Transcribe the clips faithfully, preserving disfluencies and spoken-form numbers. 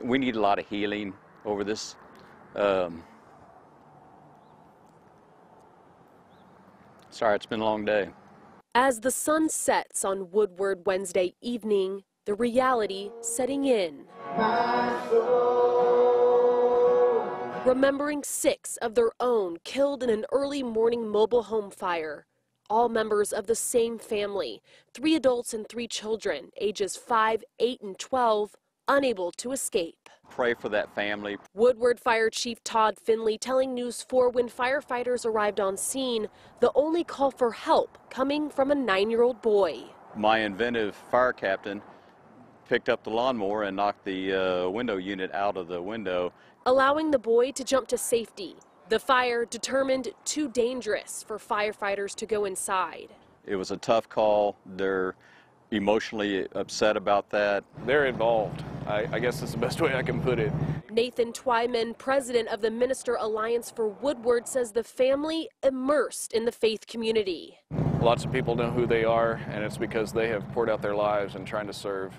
we need a lot of healing over this. Um, sorry, it's been a long day. As the sun sets on Woodward Wednesday evening, the reality setting in. Remembering six of their own killed in an early morning mobile home fire. All members of the same family, three adults and three children, ages five, eight, and twelve, unable to escape. Pray for that family. Woodward Fire Chief Todd Finley telling News four when firefighters arrived on scene, the only call for help coming from a nine-year-old boy. My inventive fire captain picked up the lawnmower and knocked the uh, window unit out of the window, allowing the boy to jump to safety. The fire determined too dangerous for firefighters to go inside. It was a tough call. They're emotionally upset about that. They're involved. I, I guess that's the best way I can put it. Nathan Twyman, president of the Minister Alliance for Woodward, says the family immersed in the faith community. Lots of people know who they are, and it's because they have poured out their lives in trying to serve.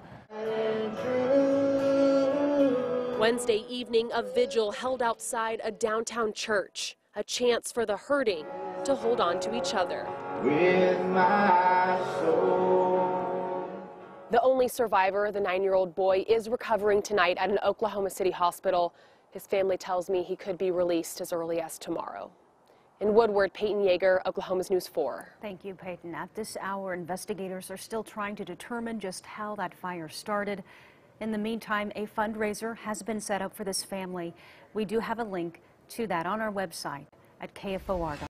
Wednesday evening, a vigil held outside a downtown church, a chance for the hurting to hold on to each other. With my soul. The only survivor, the nine-year-old boy, is recovering tonight at an Oklahoma City hospital. His family tells me he could be released as early as tomorrow. In Woodward, Peyton Yeager, Oklahoma's News four. Thank you, Peyton. At this hour, investigators are still trying to determine just how that fire started. In the meantime, a fundraiser has been set up for this family. We do have a link to that on our website at K F O R.